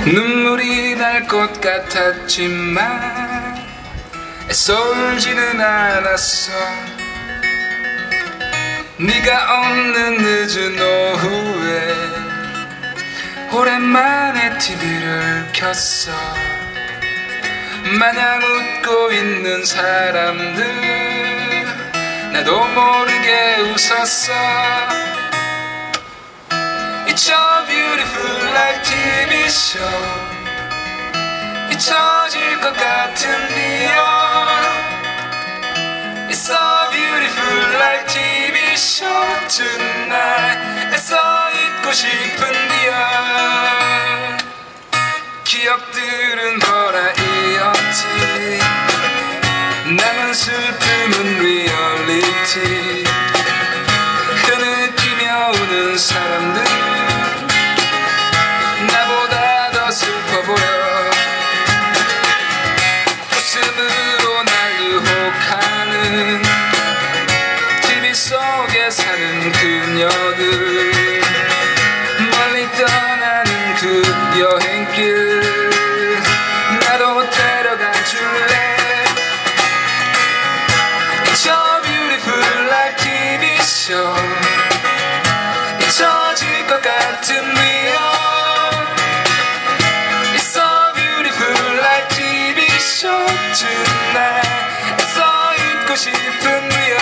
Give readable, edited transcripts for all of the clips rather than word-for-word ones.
눈물이 날 것 같았지만 애써 울지는 않았어. 네가 없는 늦은 오후에 오랜만에 TV를 켰어. 마냥 웃고 있는 사람들 나도 모르게 웃었어. It's a beautiful life TV show. 잊혀질 것 같은 리얼. It's a beautiful life TV show tonight. 애써 잊고 싶은 리얼. 기억들은 버라이어티. 남은 슬픔은 리얼리티. 흐느끼며 우는 사람들 나보다 더 슬퍼 보여. 웃음으로 날 유혹하는 TV 속에 사는 그녀들 멀리 떠나는 그 여행길 나도 데려가 줄래. It's a beautiful life TV show. 잊혀질 것 같은 리얼. It's a beautiful life TV show tonight. 애써 잊고 싶은 리얼.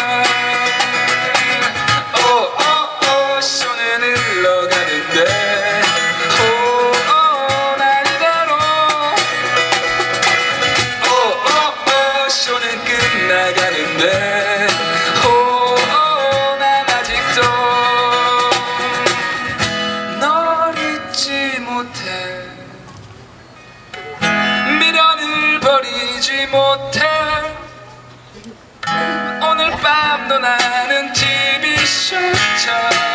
오오오 쇼는 흘러가는데 오오 난 이대로. 오오오 쇼는 끝나가는데 오오 난 아직도 널 잊지 못해. 미련을 버리지 못해. 오늘 밤도 나는 TV 쇼처럼